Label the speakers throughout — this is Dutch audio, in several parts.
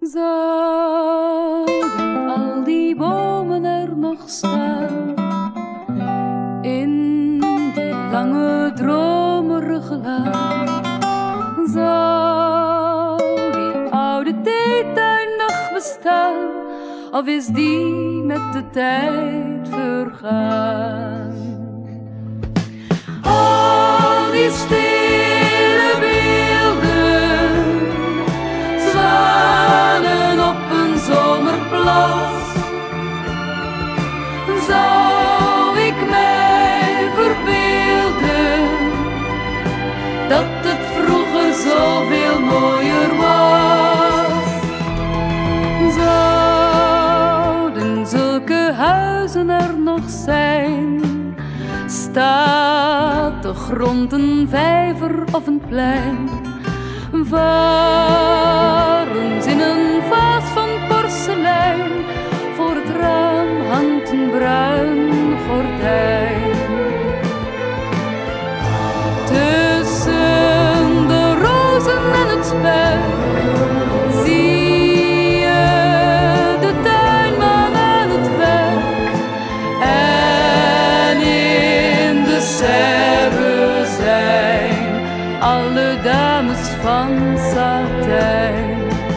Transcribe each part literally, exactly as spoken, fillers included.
Speaker 1: Zouden al die bomen er nog staan, in die lange dromerige laan? Zou die oude theetuin nog bestaan, of is die met de tijd vergaan? Al die stille beelden, zwanen op een zomerplas. Zou ik mij verbeelden dat het vroeger zoveel mooier was? Zouden zulke huizen er nog zijn? Staat de grond een vijver of een plein? Varens in een vaas van porselein, voor het raam hangt een bruin gordijn. Tussen de rozen en het spek zie je de tuinman aan het werk. En in de serre zijn alle dames van satijn.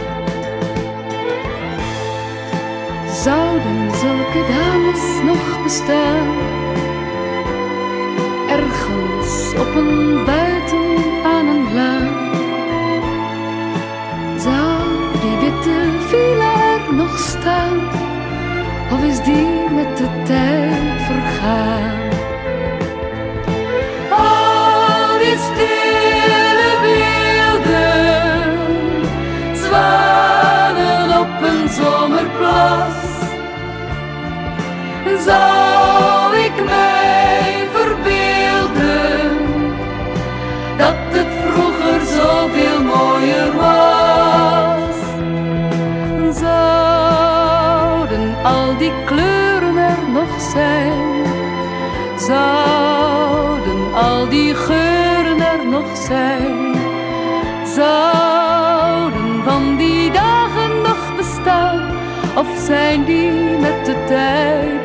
Speaker 1: Zouden zulke dames nog bestaan, ergens op een buiten aan een laan? Zou die witte villa er nog staan, of is die met de tijd vergaan? Al die stille beelden, zwanen op een zomerplas. Zou ik mij verbeelden dat het vroeger zoveel mooier was? Zouden al die kleuren er nog zijn? Zouden al die geuren er nog zijn? Zouden van die dagen nog bestaan, of zijn die met de tijd